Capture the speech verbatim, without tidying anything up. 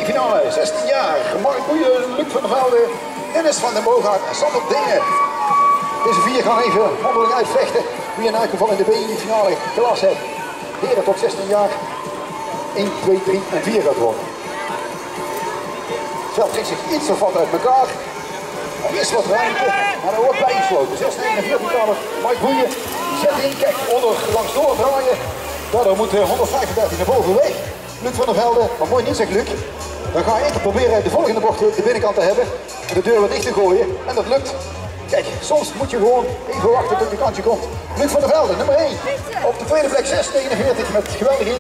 B-finale, zestien jaar. Mark Boeien, Luc van der Velde, Dennis van den Boogaard en Sander Dingen. Deze vier gaan even mondeling uitvechten wie in elk geval in de B-finale klasse heren tot zestien jaar één, twee, drie en vier gaat worden. Het veld trekt zich iets of wat uit elkaar. Er is wat ruimte, maar er wordt bijgesloten. zes negenenveertig kamer, Mike Boeien, zet in, kijk, onder langs doordraaien. Daardoor moet honderdvijfendertig naar boven weg. Luc van der Velde, maar mooi niet zegt Luc. Dan ga ik proberen de volgende bocht de binnenkant te hebben. En de deur wat dicht te gooien. En dat lukt. Kijk, soms moet je gewoon even wachten tot je kantje komt. Luc van der Velde, nummer één. Op de tweede plek zes negenenveertig met geweldige